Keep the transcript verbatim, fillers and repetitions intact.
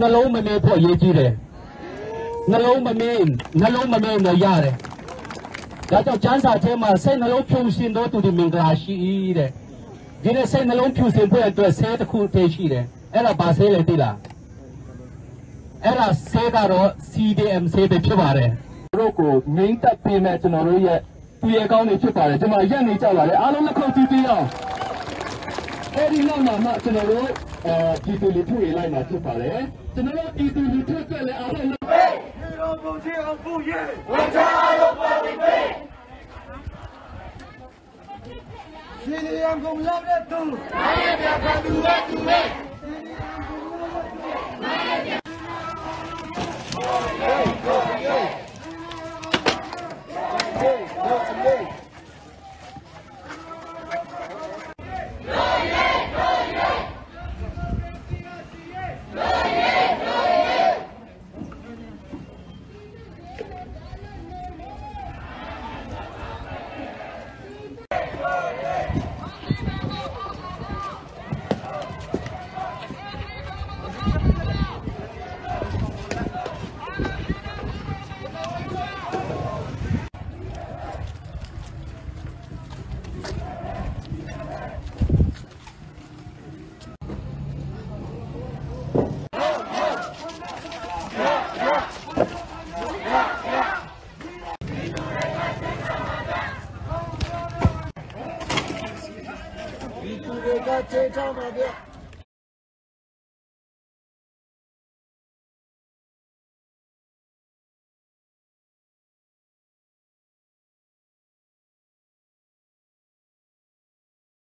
နှလုံးမမေ့ဖို့အရေးကြီးတယ်နှလုံးမမေ့နှလုံးမမေ့လို့ရတယ်ဒါကြောင့်ကျမ်းစာထဲမှာစိတ်နှလုံးဖြူစင်သောသူတွေမင်္ဂလာရှိတဲ့ဒီနေ့စိတ်နှလုံးဖြူစင်ဖို့အတွက်ဆေးတစ်ခုတည်းရှိတယ်အဲ့ဒါဘာဆေးလဲသိလားအဲ့ဒါဆေးကတော့ C D M ဆေးပဲဖြစ်ပါတယ်တို့ကိုငိမ့်သက်ပေးမဲ့ကျွန်တော်တို့ရဲ့သူရဲကောင်းတွေဖြစ်ပါတယ်ကျွန်တော်ရက်နေကြပါလေအားလုံးလက်ခုပ်တီးပြီးအောင်အဲ့ဒီနောက်မှာမှကျွန်တော်တို့အဲဒီတူလေးထွေလိုက်မှာဖြစ်ပါတယ်ကျွန်တော်တို့ဒီတူလေးထွေပြလဲအားလုံးလက်ပေးဒီလိုပုံချအောင်ပူရဲဝန်ချအားလုံးပါပြီးပေးစီလီယံကုန်လောက်တဲ့သူအားရပြပါသူရဲ့သူရဲ့这张照片。